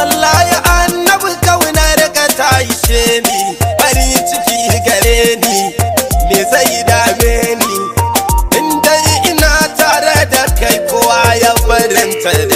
wallahi annabi kaunar ka ta ishe ni farin ciki gare ni me zai dame ni inda ina tare da kai kowa ya faranta